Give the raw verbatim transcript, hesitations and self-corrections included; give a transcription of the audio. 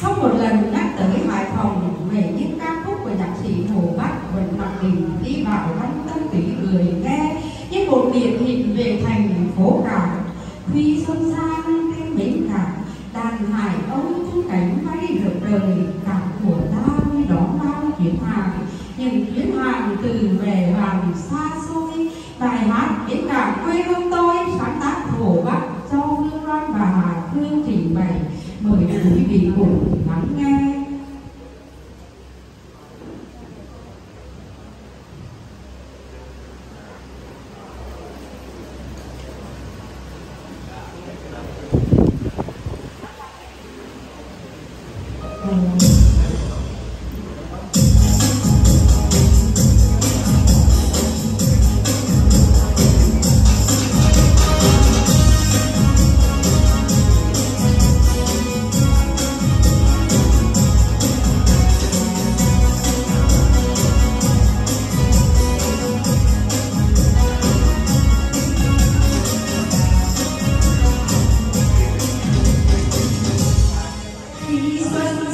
Không một lần nhắc tới Hải Phòng về những ca khúc của nhạc sĩ Hồ Bắc vẫn mặc định đi vào trong tâm trí người nghe như một điển hình về thành phố cảng. Huy xuân sang trên bến cảng, đàn hải âu chung cánh bay rực trời, cảng của ta đi đón bao chuyến hàng, những chuyến hàng từ về vàng xa xôi. Bài hát Bến Cảng quê hương tôi sáng tác Hồ Bắc do Hương Loan và Hà Phương trình bày. Mời quý vị cùng lắng nghe. Xuân